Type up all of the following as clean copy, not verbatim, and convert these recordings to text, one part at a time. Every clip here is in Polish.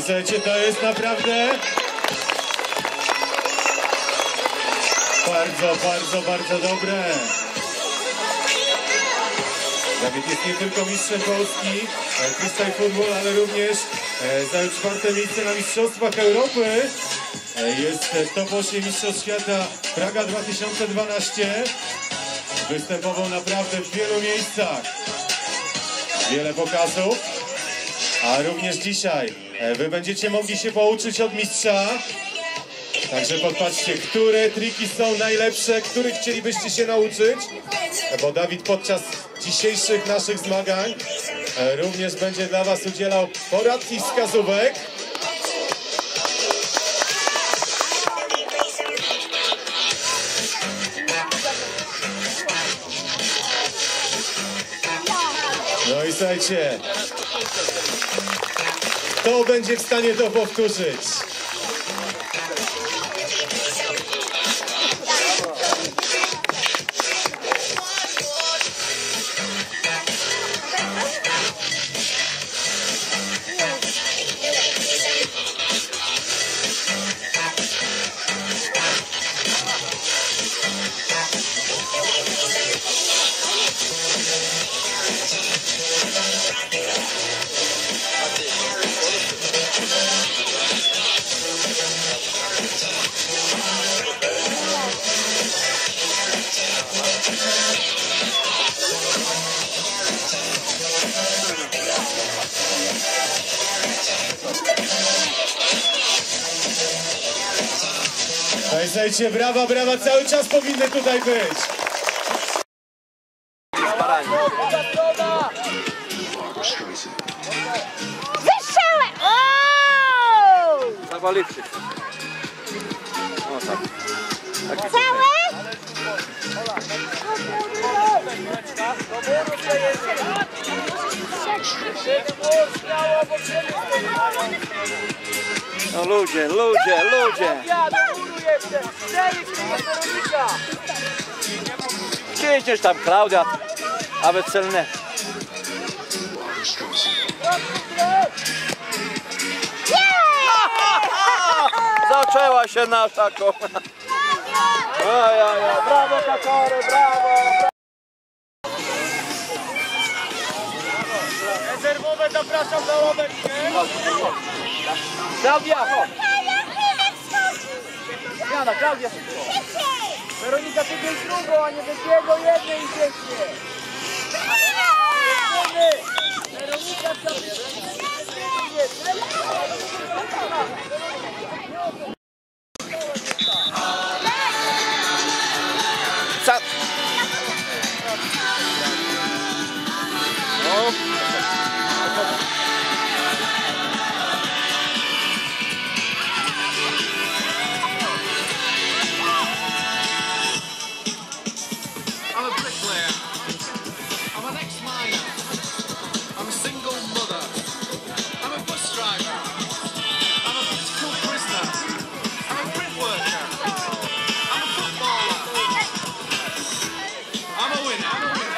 słuchajcie, to jest naprawdę bardzo dobre. Dawid jest nie tylko mistrzem Polski freestyle football, ale również zajął 4. miejsce na Mistrzostwach Europy. Jest top 8 Mistrzostw Świata Praga 2012. Występował naprawdę w wielu miejscach. Wiele pokazów. A również dzisiaj wy będziecie mogli się pouczyć od mistrza. Także podpatrzcie, które triki są najlepsze, których chcielibyście się nauczyć. Bo Dawid podczas dzisiejszych naszych zmagań również będzie dla was udzielał porad i wskazówek. No i słuchajcie, kto będzie w stanie to powtórzyć? Słuchajcie, brawa, cały czas powinny tutaj być. Wystrzałem! Zawaliwszy. O tak. Całe? No ludzie. Gdzie idziesz tam, Klaudia? Aby celne. Zaczęła się nasza kona. Brawo, Kakory, brawo! Rezerwowe zapraszam na ławeczkę. Klaudia, chodź. Jana, Klaudia, szybko. Weronika, ty byś drugą, a nie wybiegło jednej i pięknie. Weronika, I'm a bricklayer. I'm an ex-miner. I'm a single mother. I'm a bus driver. I'm a political prisoner. I'm a print worker. I'm a footballer. I'm a winner.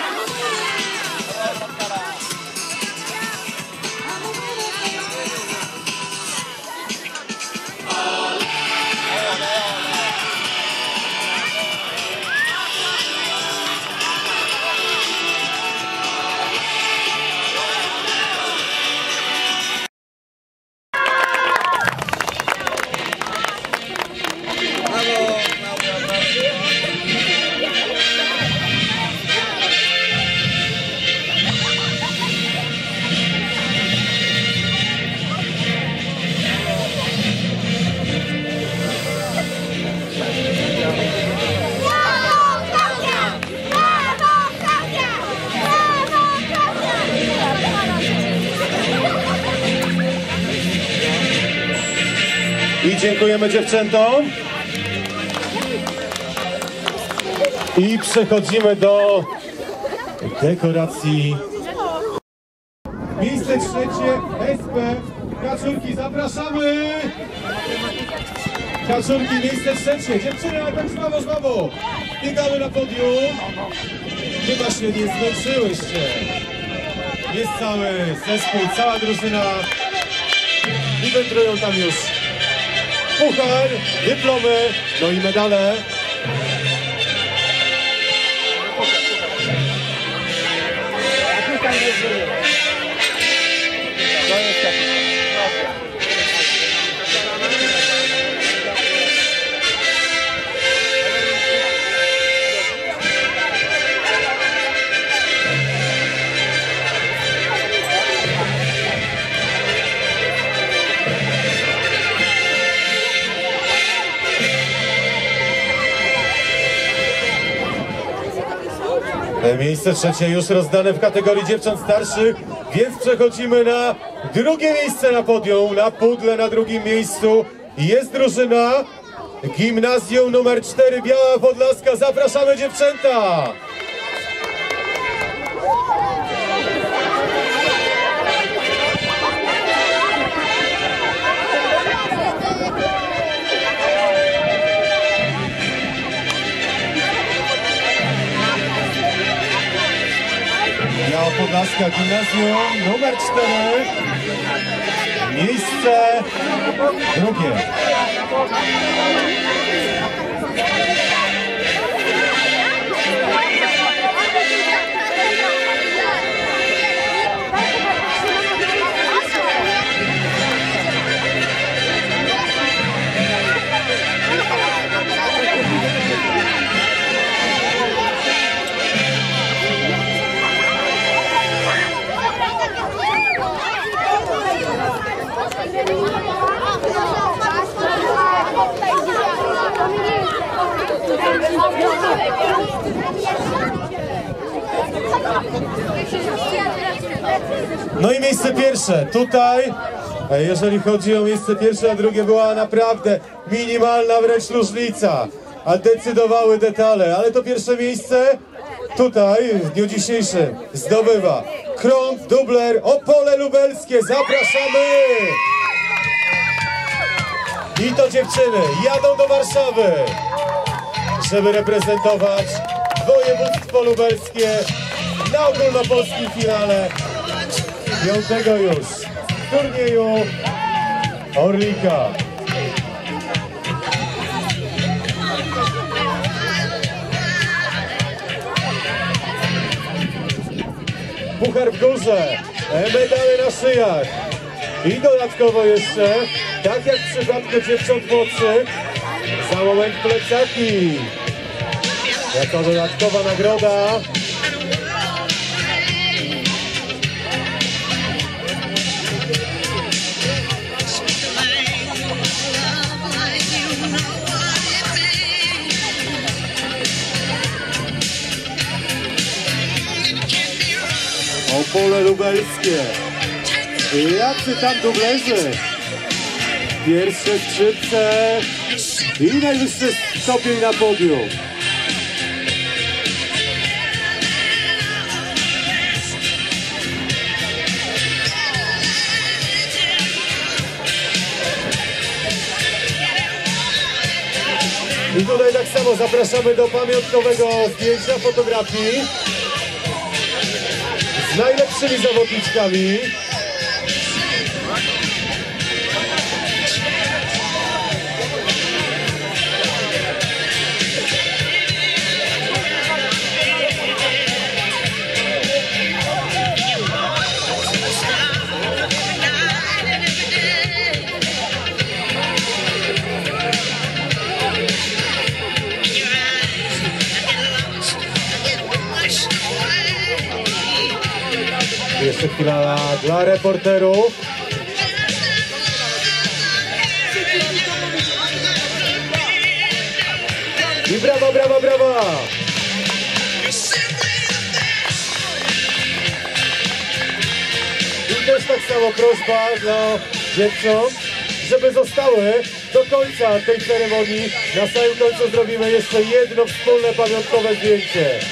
I dziękujemy dziewczętom. I przechodzimy do dekoracji. Miejsce trzecie, SP. Kaczurki, zapraszamy! Kaczurki, miejsce trzecie. Dziewczyny, ale tak znowu. Biegamy na podium. Chyba się nie zmęczyłyście. Jest cały zespół, cała drużyna. i wędrują tam już puchar, dyplomy, no i medale. Miejsce trzecie już rozdane w kategorii dziewcząt starszych, więc przechodzimy na drugie miejsce na podium. Na pudle na drugim miejscu jest drużyna Gimnazjum numer 4 Biała Podlaska. Zapraszamy dziewczęta! Biała Podlaska, Gimnazjum numer 4, miejsce drugie. No i miejsce pierwsze. Tutaj, jeżeli chodzi o miejsce pierwsze, a drugie była naprawdę minimalna wręcz różnica, a decydowały detale, ale to pierwsze miejsce tutaj w dniu dzisiejszym zdobywa krąg, dubler, Opole Lubelskie. Zapraszamy! I to dziewczyny jadą do Warszawy, żeby reprezentować województwo lubelskie na ogólnopolskim finale 5. już w turnieju Orlika. Puchar w górze, medale na szyjach i dodatkowo jeszcze, tak jak w przypadku dziewcząt młodszych, za moment plecaki. Jako dodatkowa nagroda. Opole Lubelskie. Jacy tam dublerzy? Pierwsze skrzypce i najwyższy stopień na podium. I tutaj tak samo zapraszamy do pamiątkowego zdjęcia, fotografii z najlepszymi zawodniczkami. Jeszcze chwila dla reporterów. I brawa, brawa, brawa! I też tak samo prośba dla dziewcząt, żeby zostały do końca tej ceremonii. Na samym końcu zrobimy jeszcze jedno wspólne pamiątkowe zdjęcie.